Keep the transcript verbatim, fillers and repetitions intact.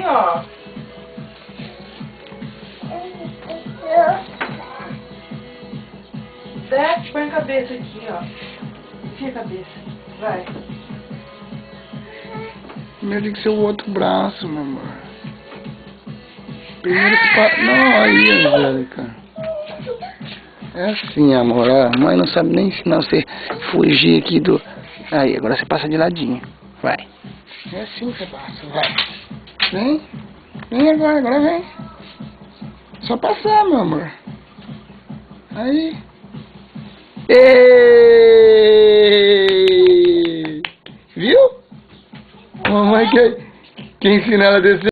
ó. Desce, põe a cabeça aqui, ó. Enfia a cabeça. Vai. Primeiro tem que ser o outro braço, meu amor. Primeiro que pa... Não, aí, Angélica. É assim, amor. Ó, a mãe não sabe nem ensinar você a fugir aqui do... Aí, agora você passa de ladinho. Vai. É assim que você passa, vai. Vem. Vem agora, agora vem. Só passar, meu amor. Aí. Ei! Viu? A mamãe quer, quer ensinar ela a descer.